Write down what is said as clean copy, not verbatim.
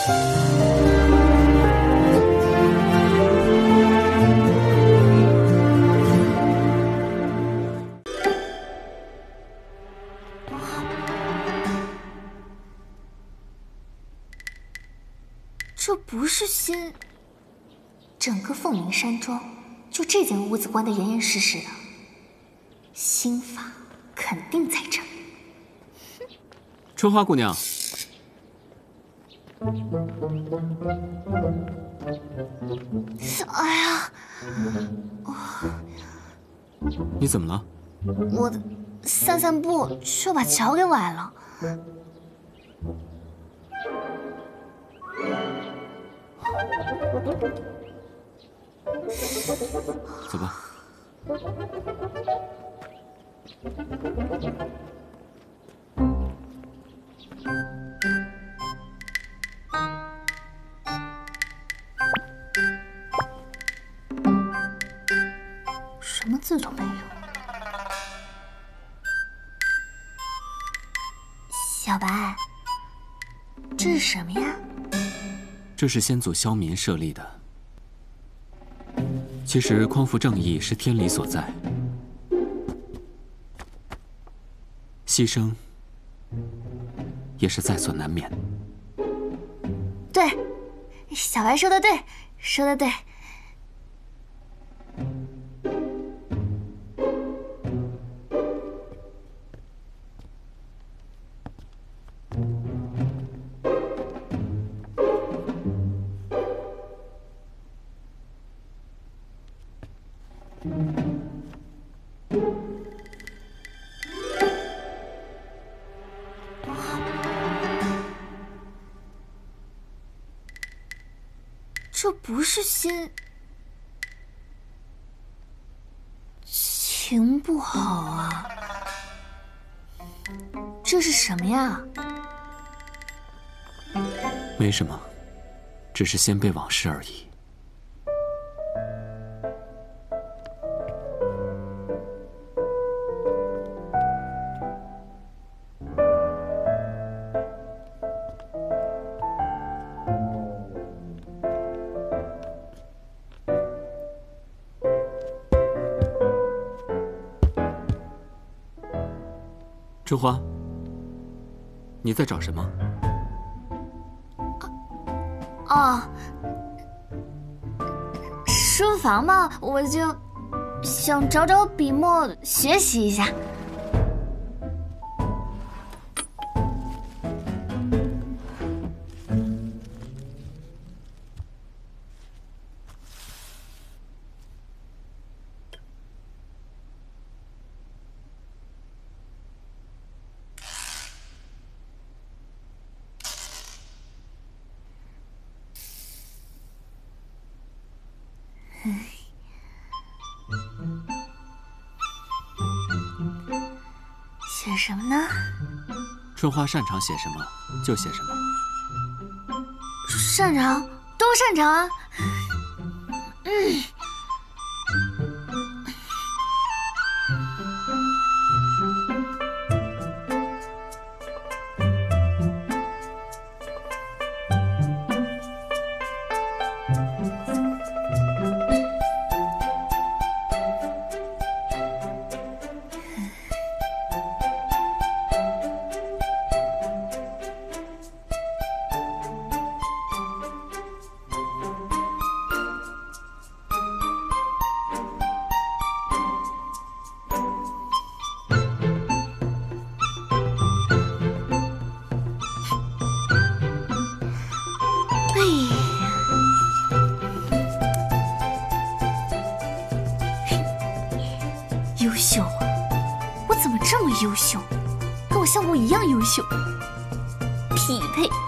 这不是新，整个凤鸣山庄就这间屋子关得严严实实的，心法肯定在这儿。 春花姑娘， 哎呀， 你怎么了？ 我散散步就把脚给崴了。 走吧。 什么字都没有。小白，这是什么呀？ 这是先祖萧民设立的。其实匡扶正义是天理所在，牺牲也是在所难免。 对，小白说的对，说的对。这不是心，情不好啊。这是什么呀？ 没什么，只是先辈往事而已。春花，你在找什么？ 哦，书房嘛，我就想找找笔墨学习一下。写什么呢？ 春花擅长写什么就写什么。 擅长，都擅长啊。优秀啊！我怎么这么优秀？跟我相公一样优秀，匹配。